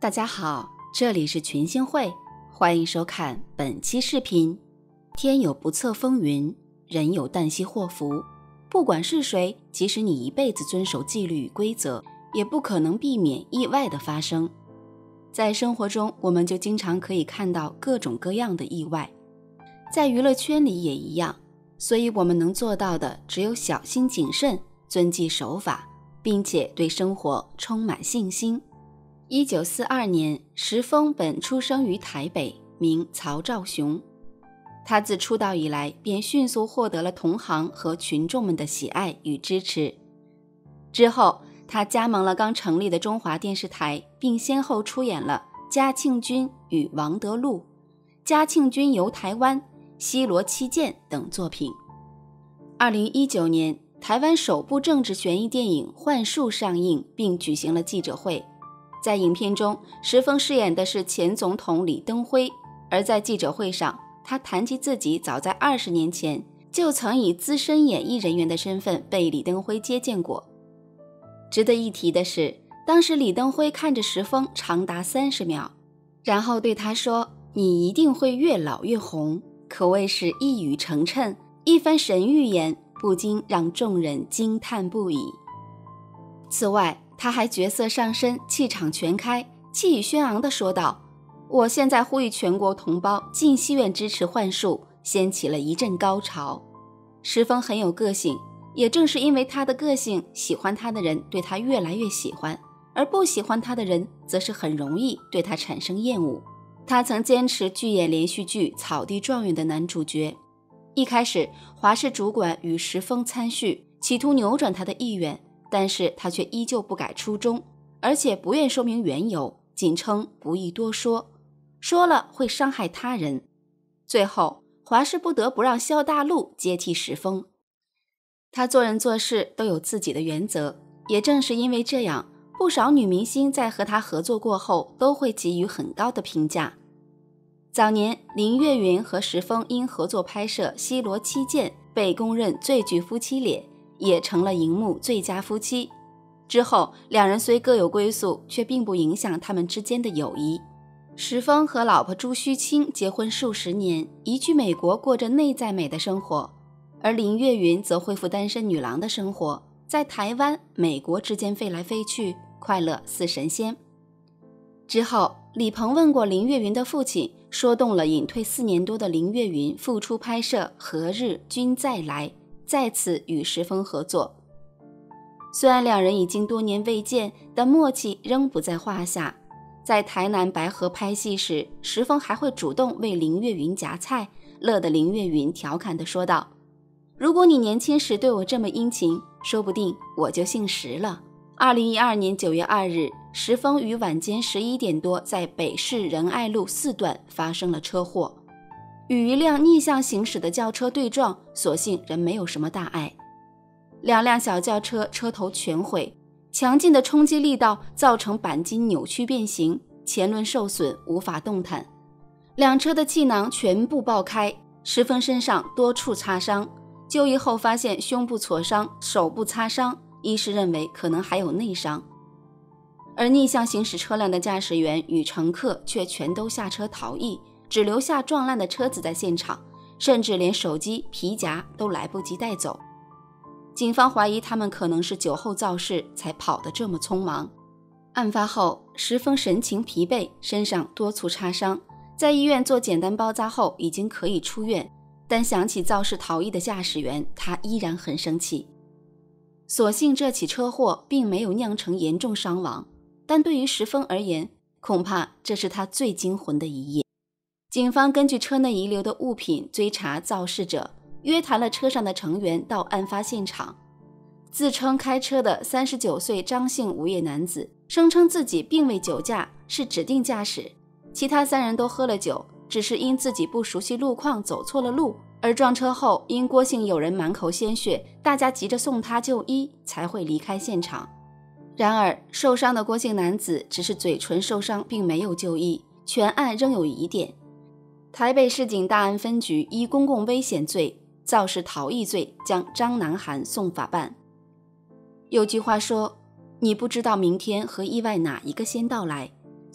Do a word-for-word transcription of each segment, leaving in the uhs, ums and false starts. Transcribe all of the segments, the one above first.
大家好，这里是群星会，欢迎收看本期视频。天有不测风云，人有旦夕祸福。不管是谁，即使你一辈子遵守纪律与规则，也不可能避免意外的发生。在生活中，我们就经常可以看到各种各样的意外，在娱乐圈里也一样。所以我们能做到的只有小心谨慎，遵纪守法，并且对生活充满信心。一九四二年，石峰本出生于台北，名曹兆雄。他自出道以来便迅速获得了同行和群众们的喜爱与支持。之后他加盟了刚成立的中华电视台，并先后出演了《嘉庆君与王德禄》《嘉庆君游台湾》《西罗七剑》等作品。二零一九年，台湾首部政治悬疑电影《幻术》上映，并举行了记者会。在影片中，石峰饰演的是前总统李登辉，而在记者会上，他谈及自己早在二十年前就曾以资深演艺人员的身份被李登辉接见过。值得一提的是，当时李登辉看着石峰长达三十秒，然后对他说：“你一定会越老越红。”可谓是一语成谶，一番神预言，不禁让众人惊叹不已。此外，他还角色上身，气场全开，气宇轩昂地说道：“我现在呼吁全国同胞进戏院支持幻术，掀起了一阵高潮。”石峰很有个性，也正是因为他的个性，喜欢他的人对他越来越喜欢，而不喜欢他的人则是很容易对他产生厌恶。他曾坚持拒演连续剧《草地状元》的男主角。一开始，华视主管与石峰参叙，企图扭转他的意愿，但是他却依旧不改初衷，而且不愿说明缘由，仅称不宜多说，说了会伤害他人。最后，华视不得不让萧大陆接替石峰。他做人做事都有自己的原则，也正是因为这样，不少女明星在和他合作过后都会给予很高的评价。早年，林月云和石峰因合作拍摄《西罗七剑》被公认最具夫妻脸，也成了荧幕最佳夫妻。之后，两人虽各有归宿，却并不影响他们之间的友谊。石峰和老婆朱须清结婚数十年，移居美国，过着内在美的生活，而林月云则恢复单身女郎的生活，在台湾、美国之间飞来飞去，快乐似神仙。之后，李鹏问过林月云的父亲，说动了隐退四年多的林月云复出拍摄《何日君再来》，再次与石峰合作。虽然两人已经多年未见，但默契仍不在话下。在台南白河拍戏时，石峰还会主动为林月云夹菜，乐得林月云调侃地说道：“如果你年轻时对我这么殷勤，说不定我就姓石了。”二零一二年九月二日，石峰于晚间十一点多在北市仁爱路四段发生了车祸，与一辆逆向行驶的轿车对撞，所幸人没有什么大碍。两辆小轿车车头全毁，强劲的冲击力道造成钣金扭曲变形，前轮受损无法动弹，两车的气囊全部爆开，石峰身上多处擦伤，就医后发现胸部挫伤，手部擦伤，医师认为可能还有内伤。而逆向行驶车辆的驾驶员与乘客却全都下车逃逸，只留下撞烂的车子在现场，甚至连手机、皮夹都来不及带走。警方怀疑他们可能是酒后肇事，才跑得这么匆忙。案发后，石峰神情疲惫，身上多处擦伤，在医院做简单包扎后已经可以出院，但想起肇事逃逸的驾驶员，他依然很生气。所幸这起车祸并没有酿成严重伤亡，但对于石峰而言，恐怕这是他最惊魂的一夜。警方根据车内遗留的物品追查肇事者，约谈了车上的成员到案发现场。自称开车的三十九岁张姓无业男子声称自己并未酒驾，是指定驾驶，其他三人都喝了酒，只是因自己不熟悉路况走错了路，而撞车后因郭姓友人满口鲜血，大家急着送他就医，才会离开现场。然而受伤的郭姓男子只是嘴唇受伤，并没有就医，全案仍有疑点。台北市警大安分局依公共危险罪、肇事逃逸罪将张南涵送法办。有句话说，你不知道明天和意外哪一个先到来，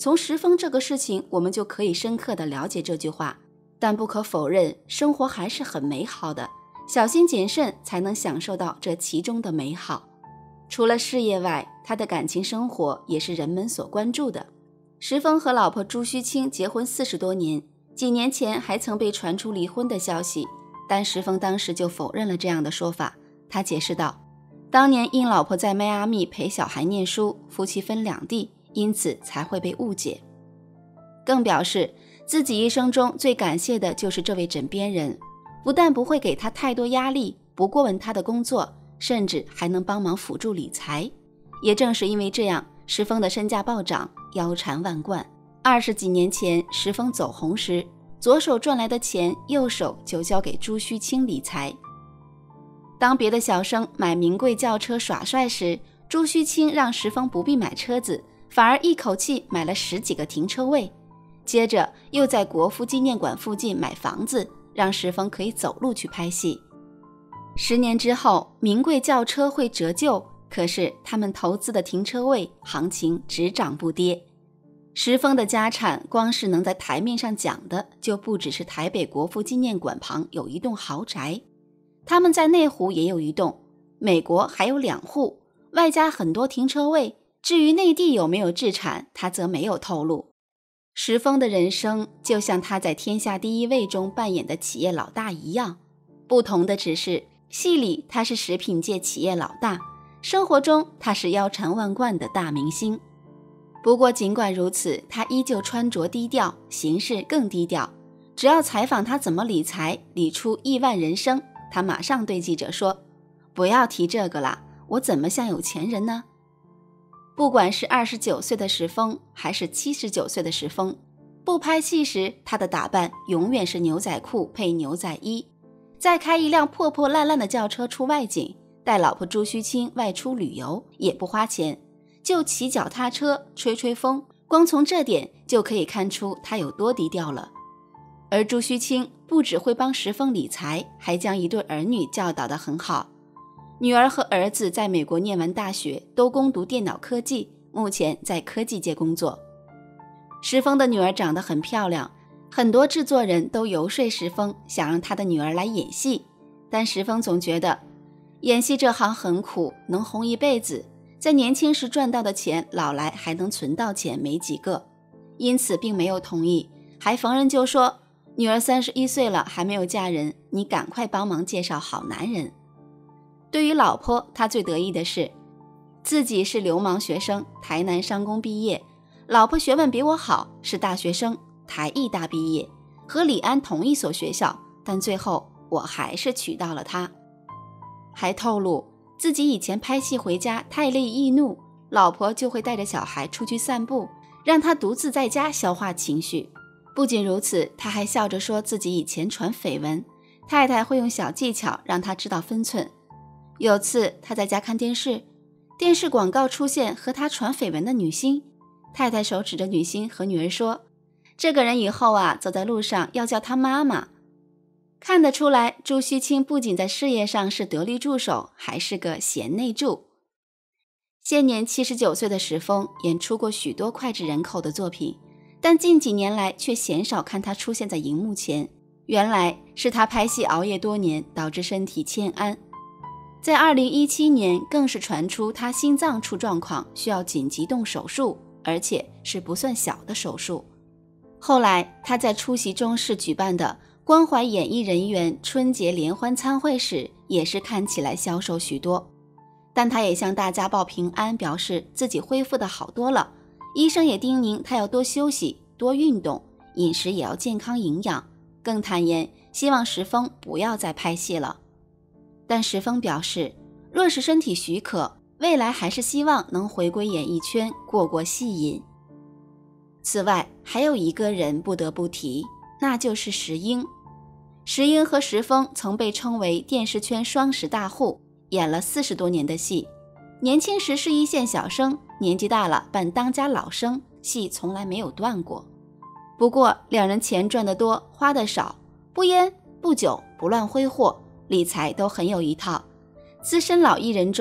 从石峰这个事情，我们就可以深刻地了解这句话。但不可否认，生活还是很美好的，小心谨慎才能享受到这其中的美好。除了事业外，他的感情生活也是人们所关注的。石峰和老婆朱须清结婚四十多年，几年前还曾被传出离婚的消息，但石峰当时就否认了这样的说法。他解释道，当年因老婆在迈阿密陪小孩念书，夫妻分两地，因此才会被误解。更表示自己一生中最感谢的就是这位枕边人，不但不会给他太多压力，不过问他的工作，甚至还能帮忙辅助理财。也正是因为这样，石峰的身价暴涨，腰缠万贯。二十几年前石峰走红时，左手赚来的钱，右手就交给朱须清理财。当别的小生买名贵轿车耍帅时，朱须清让石峰不必买车子，反而一口气买了十几个停车位。接着又在国父纪念馆附近买房子，让石峰可以走路去拍戏。十年之后，名贵轿车会折旧，可是他们投资的停车位行情只涨不跌。石峰的家产光是能在台面上讲的，就不只是台北国父纪念馆旁有一栋豪宅，他们在内湖也有一栋，美国还有两户，外加很多停车位。至于内地有没有置产，他则没有透露。石峰的人生就像他在《天下第一位》中扮演的企业老大一样，不同的只是戏里他是食品界企业老大，生活中他是腰缠万贯的大明星。不过尽管如此，他依旧穿着低调，行事更低调。只要采访他怎么理财，理出亿万人生，他马上对记者说，不要提这个啦，我怎么像有钱人呢？不管是二十九岁的石峰，还是七十九岁的石峰，不拍戏时，他的打扮永远是牛仔裤配牛仔衣。再开一辆破破烂烂的轿车出外景，带老婆朱须清外出旅游，也不花钱，就骑脚踏车吹吹风。光从这点就可以看出他有多低调了。而朱须清不只会帮石峰理财，还将一对儿女教导得很好。女儿和儿子在美国念完大学，都攻读电脑科技，目前在科技界工作。石峰的女儿长得很漂亮，很多制作人都游说石峰，想让他的女儿来演戏，但石峰总觉得演戏这行很苦，能红一辈子，在年轻时赚到的钱，老来还能存到钱没几个，因此并没有同意，还逢人就说，女儿三十一岁了还没有嫁人，你赶快帮忙介绍好男人。对于老婆，他最得意的是自己是流氓学生，台南商工毕业，老婆学问比我好，是大学生，台艺大毕业，和李安同一所学校，但最后我还是娶到了她。还透露自己以前拍戏回家太累易怒，老婆就会带着小孩出去散步，让他独自在家消化情绪。不仅如此，他还笑着说自己以前传绯闻，太太会用小技巧让他知道分寸。有次他在家看电视，电视广告出现和他传绯闻的女星，太太手指着女星和女儿说，这个人以后啊，走在路上要叫他妈妈。看得出来，朱须清不仅在事业上是得力助手，还是个贤内助。现年七十九岁的石峰演出过许多脍炙人口的作品，但近几年来却鲜少看他出现在荧幕前。原来是他拍戏熬夜多年，导致身体欠安。在二零一七年更是传出他心脏出状况，需要紧急动手术，而且是不算小的手术。后来他在出席中视举办的关怀演艺人员春节联欢餐会时，也是看起来消瘦许多。但他也向大家报平安，表示自己恢复得好多了，医生也叮咛他要多休息多运动，饮食也要健康营养，更坦言希望石峰不要再拍戏了。但石峰表示，若是身体许可，未来还是希望能回归演艺圈，过过戏瘾。此外，还有一个人不得不提，那就是石英。石英和石峰曾被称为电视圈双十大户，演了四十多年的戏。年轻时是一线小生，年纪大了扮当家老生，戏从来没有断过。不过两人钱赚得多，花得少，不烟不酒不乱挥霍，理财都很有一套。资深老艺人中，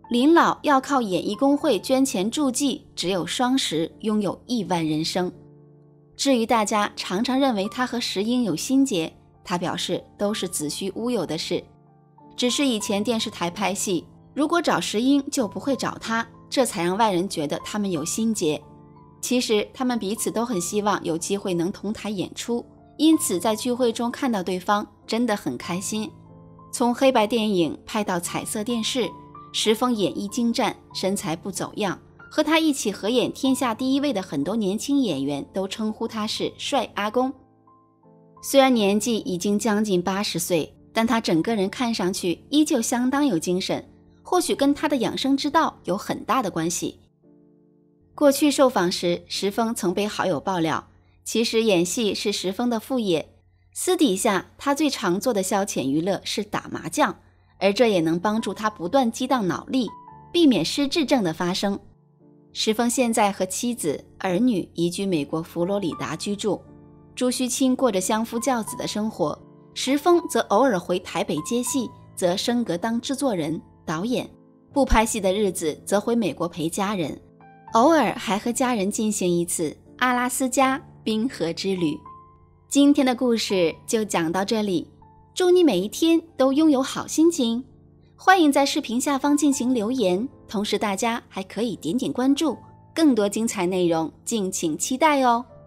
林老要靠演艺工会捐钱助记，只有双十拥有亿万人生。至于大家常常认为他和石英有心结，他表示都是子虚乌有的事，只是以前电视台拍戏，如果找石英就不会找他，这才让外人觉得他们有心结。其实他们彼此都很希望有机会能同台演出，因此在聚会中看到对方真的很开心。从黑白电影拍到彩色电视，石峰演绎精湛，身材不走样，和他一起合演天下第一位的很多年轻演员都称呼他是帅阿公。虽然年纪已经将近八十岁，但他整个人看上去依旧相当有精神，或许跟他的养生之道有很大的关系。过去受访时，石峰曾被好友爆料，其实演戏是石峰的副业，私底下他最常做的消遣娱乐是打麻将，而这也能帮助他不断激荡脑力，避免失智症的发生。石峰现在和妻子、儿女移居美国佛罗里达居住，朱须清过着相夫教子的生活，石峰则偶尔回台北接戏，则升格当制作人、导演，不拍戏的日子则回美国陪家人，偶尔还和家人进行一次阿拉斯加冰河之旅。今天的故事就讲到这里，祝你每一天都拥有好心情。欢迎在视频下方进行留言，同时大家还可以点点关注，更多精彩内容敬请期待哦。